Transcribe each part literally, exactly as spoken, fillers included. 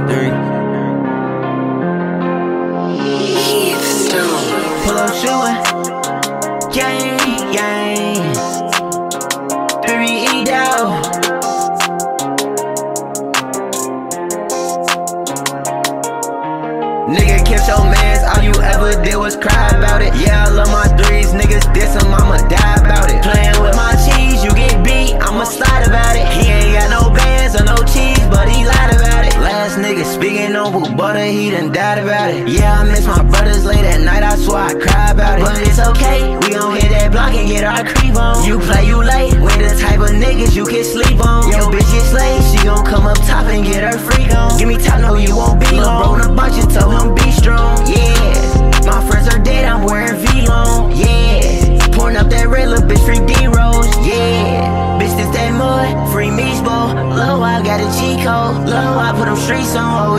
three. Pull up shooting, gang, gang. three E down. Nigga, kiss your mans, all you ever did was cry about it. Yeah, I love my threes, niggas diss him, I'ma die about it. Playing with my cheese, you get beat, I'ma slide about it. He ain't got no bands or no cheese, but he lied about it. Last nigga speaking on who butter, he done died about it. Yeah, I miss my brothers late at night, I swear I cry about it. But it's okay, we gon' hit that block and get our creep on. You play, you late, we the type of niggas you can sleep on. Yo, bitch get slayed, she gon' come up top and get her freak on. Give me top, no you won't be long. Bro, in a bunch, you told him be strong, yeah. My friends are dead, I'm wearing V-Long, yeah. Pouring up that red, little bitch, free D-Rose, yeah. Bitch, this that mud, free meats, boy. Low, I got a G-code, low, I put them streets on, oh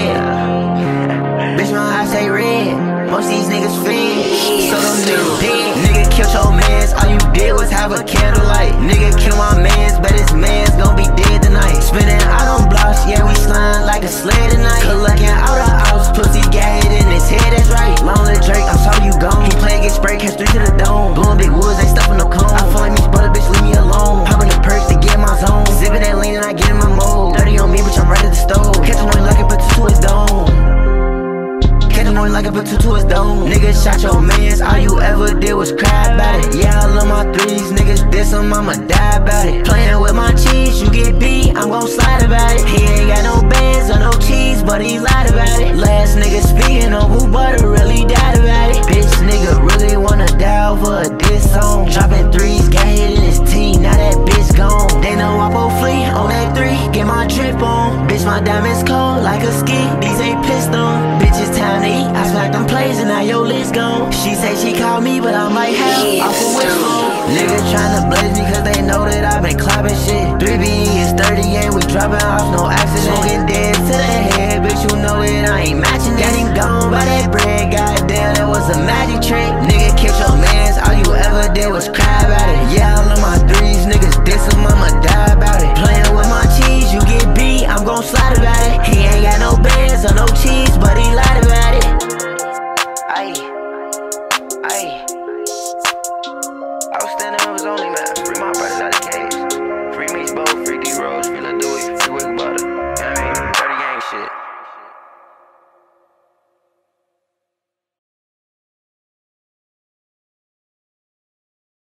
yeah. Bitch, my eyes say red, most these niggas fed, so them niggas dead. Nigga, killed your mans, all you did was have a candlelight. Nigga, kill my mans, bet his mans gon' be dead tonight. Spinning out on blocks, yeah, we slime like a sled tonight. Collecting out of house, pussy got hit in his head, that's right. Long little Drake, I'm sorry you gone. He play, get sprayed, catch three to the dome. Blowing big woods, ain't stuffing no cone. I feel like me, butter, bitch, leave me alone. Popping the perks to get my zone. Zipping that lean and I get in my mode. thirty on me, bitch, I'm right at the stove. Catch a noise like it, put two to his dome. Catch a noise like it, put two to his dome. Niggas shot your mans, all you ever did was cry about it. Yeah, I love my threes, niggas diss him, I'ma die about it. Playing with my cheese, you get beat, I'm gon' slide about it. He ain't got no bands or no cheese, but he lied about it. Last nigga speaking on who butter really died about it. Bitch nigga really wanna die over a diss song. Dropping threes, got hit in his teeth, now that bitch gone. They know I both flee on that three, get my drip on. Bitch, my diamonds cold like a ski, these ain't pissed on. Bitch, it's time to eat, I smacked them plays and now your list gone. She say she called me, but I'm like, hell, off a whip phone. Niggas tryna blaze me cause they know that I've been clapping shit. three B is thirty and we dropping off, no accident. Smoking dead to the head, bitch, you know it, I ain't matching. Got him gone by that bread, goddamn, that was a magic trick. Nigga, kiss your mans, all you ever did was crack.